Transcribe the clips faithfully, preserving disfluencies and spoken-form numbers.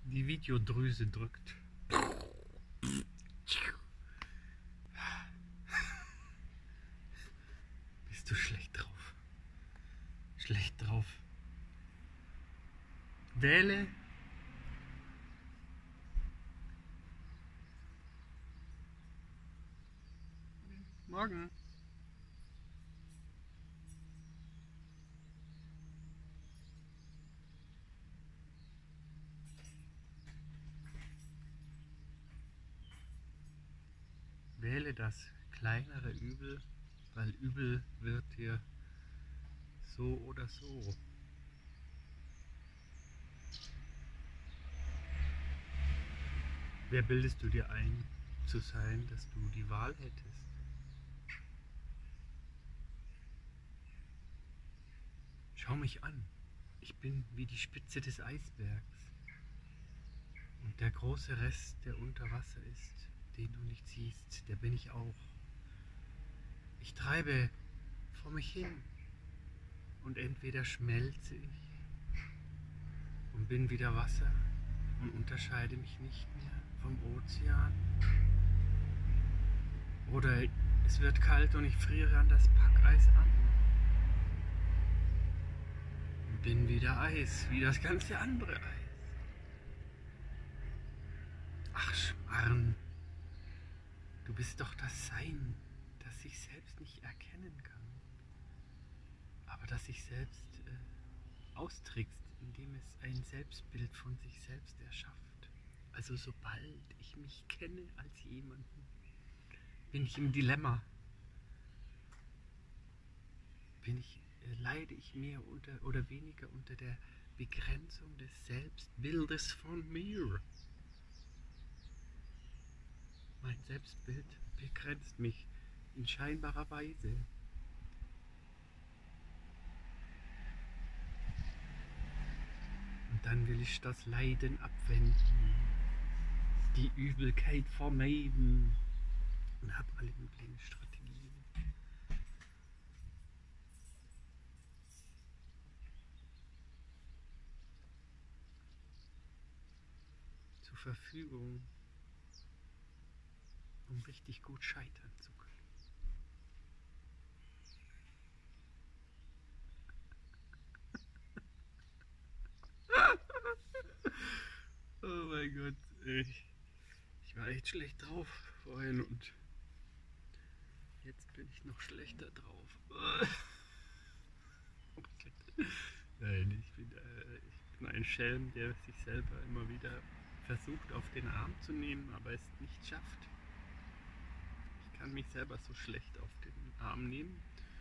Die Videodrüse drückt. Bist du schlecht drauf? Schlecht drauf. Wähle. Morgen. Wähle das kleinere Übel, weil Übel wird dir so oder so. Wer bildest du dir ein, zu sein, dass du die Wahl hättest? Schau mich an. Ich bin wie die Spitze des Eisbergs. Und der große Rest, der unter Wasser ist, den du nicht siehst, der bin ich auch. Ich treibe vor mich hin und entweder schmelze ich und bin wieder Wasser und unterscheide mich nicht mehr vom Ozean, oder es wird kalt und ich friere an das Packeis an und bin wieder Eis, wie das ganze andere Eis. Ach Schmarrn, du bist doch das Sein, das sich selbst nicht erkennen kann, aber das sich selbst äh, austrickst, indem es ein Selbstbild von sich selbst erschafft. Also sobald ich mich kenne als jemanden, bin ich im Dilemma. Bin ich, äh, leide ich mehr unter oder weniger unter der Begrenzung des Selbstbildes von mir? Mein Selbstbild begrenzt mich in scheinbarer Weise. Und dann will ich das Leiden abwenden, die Übelkeit vermeiden und habe alle möglichen Strategien. Zur Verfügung, um richtig gut scheitern zu können. Oh mein Gott, ich, ich war echt schlecht drauf vorhin und jetzt bin ich noch schlechter drauf. Nein, ich bin, äh, ich bin ein Schelm, der sich selber immer wieder versucht auf den Arm zu nehmen, aber es nicht schafft. Ich kann mich selber so schlecht auf den Arm nehmen.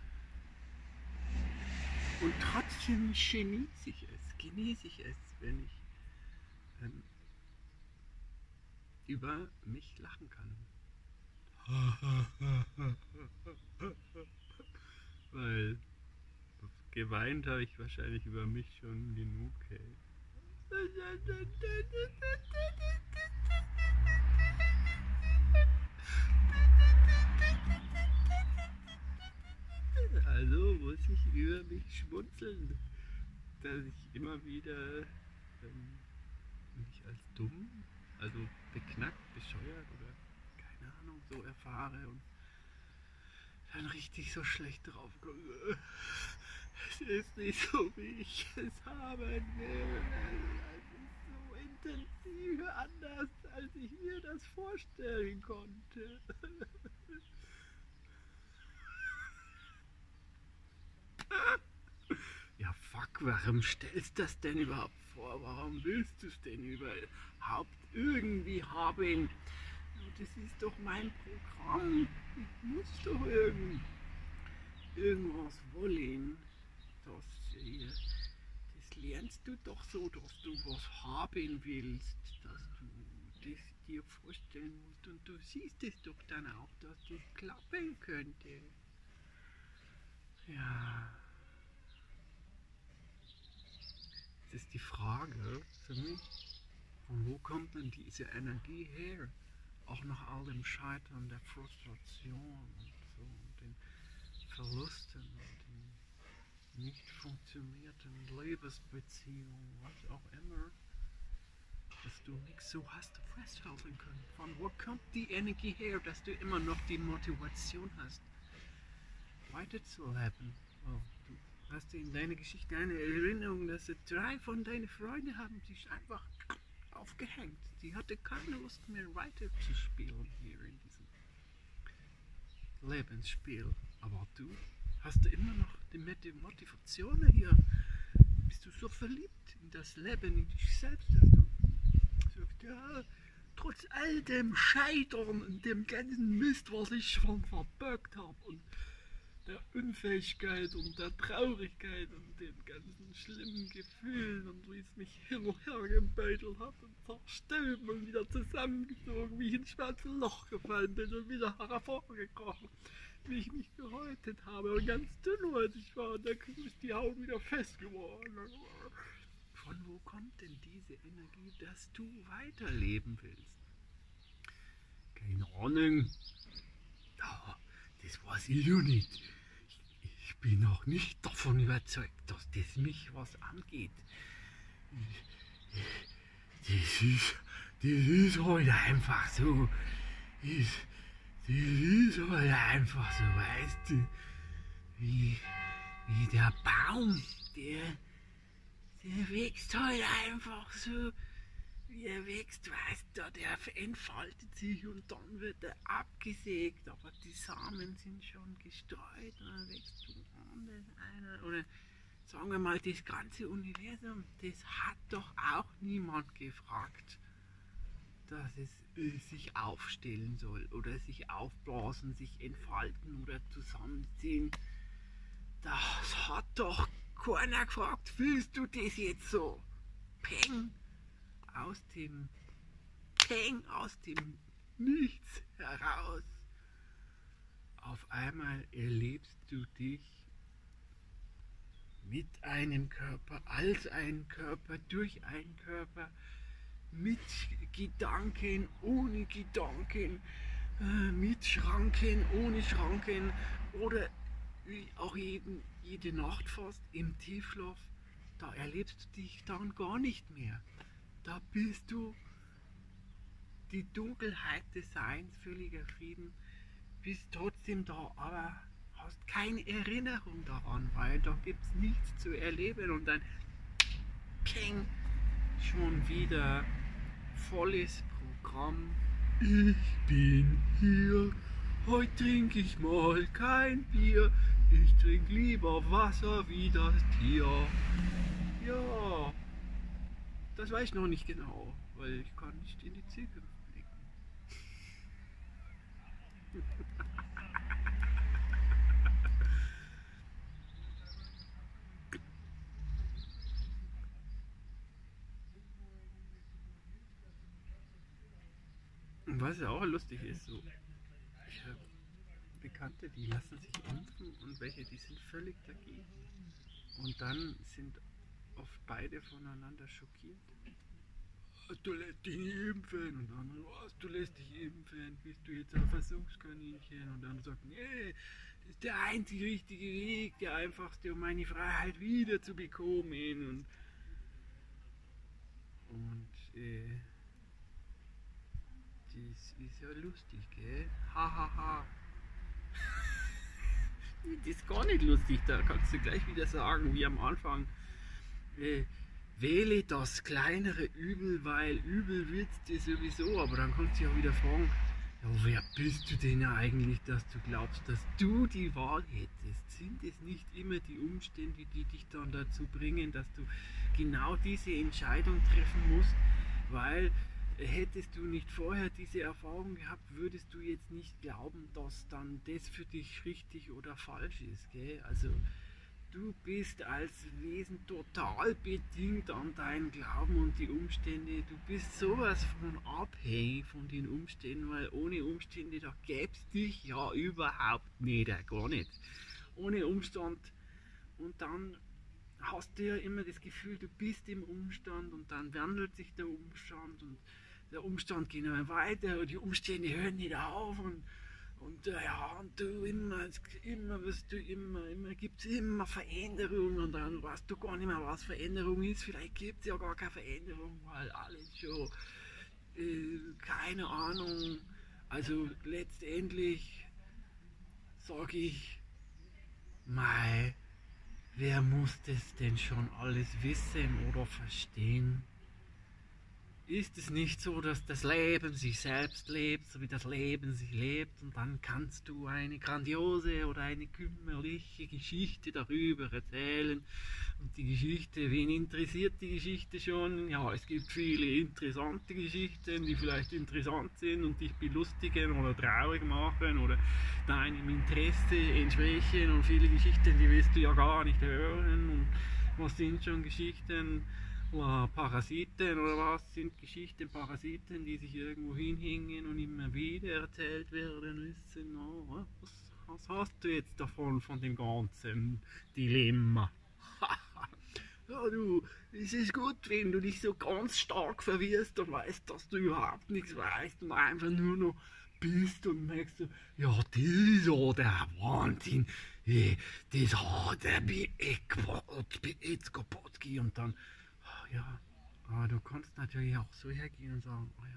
Und trotzdem genieße ich es, genieße ich es, wenn ich ähm, über mich lachen kann. Weil geweint habe ich wahrscheinlich über mich schon genug. Ey. Also muss ich über mich schmunzeln, dass ich immer wieder ähm, mich als dumm, also beknackt, bescheuert oder keine Ahnung so erfahre und dann richtig so schlecht drauf komme. Es ist nicht so, wie ich es haben will. Es ist so intensiv anders, als ich mir das vorstellen konnte. Ja, fuck, warum stellst du das denn überhaupt vor? Warum willst du es denn überhaupt irgendwie haben? Das ist doch mein Programm. Ich muss doch irgend, irgendwas wollen. Das, hier, das lernst du doch so, dass du was haben willst, dass du das dir vorstellen musst. Und du siehst es doch dann auch, dass das klappen könnte. Ja. Das ist die Frage für mich, von wo kommt denn diese Energie her? Auch nach all dem Scheitern, der Frustration und so, und den Verlusten und den nicht funktionierten Liebesbeziehungen, was auch immer. Das du nichts so hast festhalten können. Von wo kommt die Energie her, dass du immer noch die Motivation hast, weiterzuleben? Oh, du hast in deiner Geschichte eine Erinnerung, dass drei von deinen Freunden haben sich einfach aufgehängt. Die hatte keine Lust mehr weiterzuspielen hier in diesem Lebensspiel. Aber du hast immer noch die Motivation hier. Bist du so verliebt in das Leben, in dich selbst, dass du sagst, ja, trotz all dem Scheitern und dem ganzen Mist, was ich schon verbockt habe und der Unfähigkeit und der Traurigkeit und den ganzen schlimmen Gefühlen und wie es mich hin und her gebeutelt hat und zerstoben und wieder zusammengezogen, wie ich ins schwarze Loch gefallen bin und wieder hervorgekrochen, wie ich mich gehäutet habe und ganz dünnhäutig war und dann ist die Haut wieder fest geworden. Von wo kommt denn diese Energie, dass du weiterleben willst? Keine Ahnung. Oh, das weiß ich ja nicht. Ich bin noch nicht davon überzeugt, dass das mich was angeht. Das ist, das ist heute einfach so. Das, das ist heute einfach so, weißt du. Wie, wie der Baum, der, der wächst heute einfach so. Wie er wächst, weißt du, der entfaltet sich und dann wird er abgesägt, aber die Samen sind schon gestreut und dann wächst du anders einer. Oder sagen wir mal, das ganze Universum, das hat doch auch niemand gefragt, dass es äh, sich aufstellen soll oder sich aufblasen, sich entfalten oder zusammenziehen. Das hat doch keiner gefragt, fühlst du das jetzt so? Peng! Aus dem Peng, aus dem Nichts heraus. Auf einmal erlebst du dich mit einem Körper, als einen Körper, durch einen Körper, mit Gedanken, ohne Gedanken, äh, mit Schranken, ohne Schranken oder wie auch jeden, jede Nacht fast im Tiefschlaf. Da erlebst du dich dann gar nicht mehr. Da bist du die Dunkelheit des Seins, völliger Frieden, bist trotzdem da, aber hast keine Erinnerung daran, weil da gibt es nichts zu erleben und dann peng, schon wieder volles Programm. Ich bin hier, heute trinke ich mal kein Bier, ich trinke lieber Wasser wie das Tier. Ja. Das weiß ich noch nicht genau, weil ich kann nicht in die Zukunft blicken. Und was ja auch lustig ist, so, ich habe Bekannte, die lassen sich impfen und welche, die sind völlig dagegen. Und dann sind oft beide voneinander schockiert. Du lässt dich nicht impfen und dann, was, du lässt dich impfen, bist du jetzt ein Versuchskaninchen und dann sagt, nee, das ist der einzige richtige Weg, der einfachste, um meine Freiheit wieder zu bekommen und, und äh, das ist ja lustig, gell? Hahaha. Ha, ha. Das ist gar nicht lustig, da kannst du gleich wieder sagen, wie am Anfang. Äh, wähle das kleinere Übel, weil übel wird es dir sowieso, aber dann kannst du dich auch wieder fragen, ja, wer bist du denn eigentlich, dass du glaubst, dass du die Wahl hättest? Sind es nicht immer die Umstände, die dich dann dazu bringen, dass du genau diese Entscheidung treffen musst, weil hättest du nicht vorher diese Erfahrung gehabt, würdest du jetzt nicht glauben, dass dann das für dich richtig oder falsch ist, gell? Also du bist als Wesen total bedingt an deinen Glauben und die Umstände. Du bist sowas von abhängig von den Umständen, weil ohne Umstände, da gäbe es dich ja überhaupt nicht, gar nicht. Ohne Umstand. Und dann hast du ja immer das Gefühl, du bist im Umstand und dann wandelt sich der Umstand und der Umstand geht immer weiter und die Umstände hören nicht auf und Und äh, ja, und du immer, immer wirst du immer, immer gibt es immer Veränderungen und dann weißt du gar nicht mehr, was Veränderung ist. Vielleicht gibt es ja gar keine Veränderung, weil alles schon, äh, keine Ahnung. Also letztendlich sage ich, mei, wer muss das denn schon alles wissen oder verstehen? Ist es nicht so, dass das Leben sich selbst lebt, so wie das Leben sich lebt, und dann kannst du eine grandiose oder eine kümmerliche Geschichte darüber erzählen? Und die Geschichte, wen interessiert die Geschichte schon? Ja, es gibt viele interessante Geschichten, die vielleicht interessant sind und dich belustigen oder traurig machen oder deinem Interesse entsprechen, und viele Geschichten, die willst du ja gar nicht hören. Und was sind schon Geschichten? Parasiten oder was sind Geschichten, Parasiten, die sich irgendwo hinhängen und immer wieder erzählt werden müssen. Oh, was, was hast du jetzt davon, von dem ganzen Dilemma? Ja, du, es ist gut, wenn du dich so ganz stark verwirrst und weißt, dass du überhaupt nichts weißt und einfach nur noch bist und merkst du, ja, das ist ja der Wahnsinn, das hat der Biekopotki, und dann, ja, aber du kannst natürlich auch so hergehen und sagen, oh ja,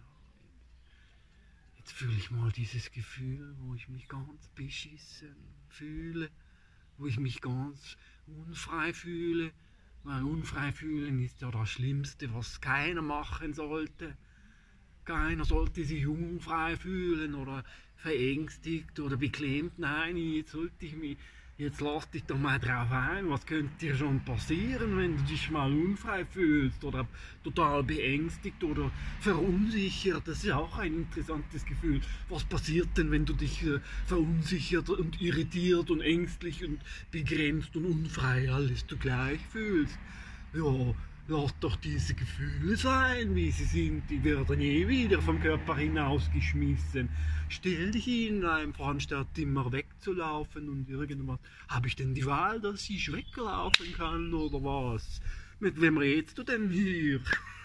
jetzt fühle ich mal dieses Gefühl, wo ich mich ganz beschissen fühle, wo ich mich ganz unfrei fühle, weil unfrei fühlen ist ja das Schlimmste, was keiner machen sollte. Keiner sollte sich unfrei fühlen oder verängstigt oder beklemmt. Nein, jetzt sollte ich mich, jetzt lass dich doch mal drauf ein, was könnte dir schon passieren, wenn du dich mal unfrei fühlst oder total beängstigt oder verunsichert. Das ist ja auch ein interessantes Gefühl. Was passiert denn, wenn du dich äh, verunsichert und irritiert und ängstlich und begrenzt und unfrei alles zugleich fühlst? Ja, lass doch diese Gefühle sein, wie sie sind, die werden eh wieder vom Körper hinausgeschmissen. Stell dich ihnen einfach, anstatt immer wegzulaufen und irgendwas. Habe ich denn die Wahl, dass ich weglaufen kann oder was? Mit wem redest du denn hier?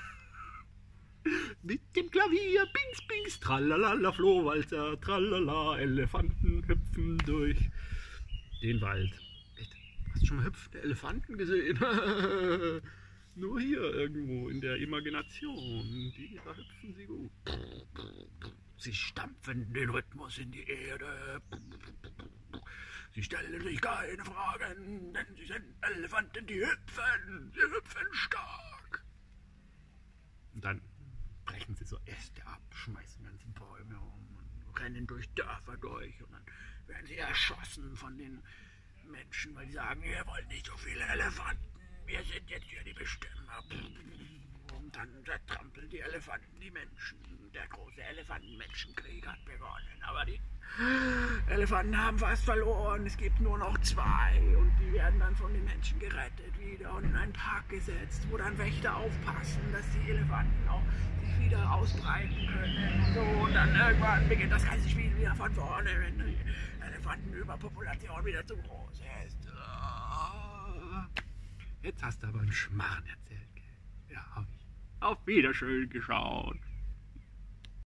Mit dem Klavier, Bings, Bings, tralalala, Flohwalzer, tralala, Elefanten hüpfen durch den Wald. Echt? Hast du schon mal hüpfende Elefanten gesehen? Nur hier irgendwo in der Imagination, die, da hüpfen sie gut. Sie stampfen den Rhythmus in die Erde. Sie stellen sich keine Fragen, denn sie sind Elefanten, die hüpfen. Sie hüpfen stark. Und dann brechen sie so Äste ab, schmeißen ganze Bäume um und rennen durch Dörfer durch. Und dann werden sie erschossen von den Menschen, weil die sagen, ihr wollt nicht so viele Elefanten. Wir sind jetzt hier die Bestimmer. Und dann zertrampeln die Elefanten die Menschen. Der große Elefanten-Menschenkrieg hat begonnen. Aber die Elefanten haben fast verloren. Es gibt nur noch zwei. Und die werden dann von den Menschen gerettet wieder und in einen Park gesetzt, wo dann Wächter aufpassen, dass die Elefanten auch sich wieder ausbreiten können. Und, so. Und dann irgendwann beginnt das ganze Spiel wieder von vorne, wenn die Elefantenüberpopulation wieder zu groß ist. Jetzt hast du aber einen Schmarrn erzählt, gell? Ja, hab ich. Auf Wiedersehen geschaut.